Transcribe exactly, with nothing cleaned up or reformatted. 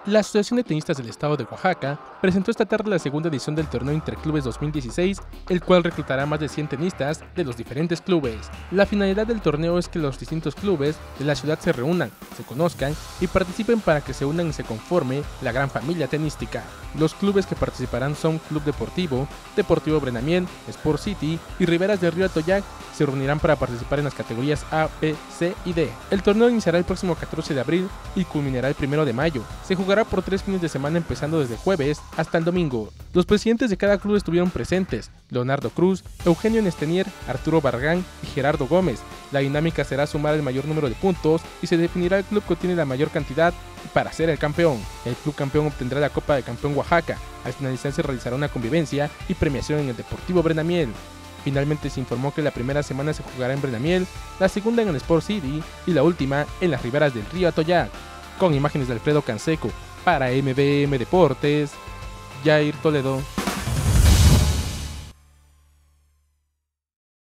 La Asociación de Tenistas del Estado de Oaxaca presentó esta tarde la segunda edición del Torneo Interclubes dos mil dieciséis, el cual reclutará más de cien tenistas de los diferentes clubes. La finalidad del torneo es que los distintos clubes de la ciudad se reúnan, se conozcan y participen para que se unan y se conforme la gran familia tenística. Los clubes que participarán son Club Deportivo, Deportivo Brenamiel, Sport City y Riberas del Río Atoyac. Se reunirán para participar en las categorías A, B, C y D. El torneo iniciará el próximo catorce de abril y culminará el primero de mayo. Se jugará por tres fines de semana empezando desde jueves hasta el domingo. Los presidentes de cada club estuvieron presentes: Leonardo Cruz, Eugenio Nestenier, Arturo Barragán y Gerardo Gómez. La dinámica será sumar el mayor número de puntos y se definirá el club que tiene la mayor cantidad para ser el campeón. El club campeón obtendrá la Copa de Campeón Oaxaca. Al finalizar se realizará una convivencia y premiación en el Deportivo Brenamiel. Finalmente se informó que la primera semana se jugará en Brenamiel, la segunda en el Sport City y la última en las riberas del río Atoyac. Con imágenes de Alfredo Canseco, para M B M Deportes, Jair Toledo.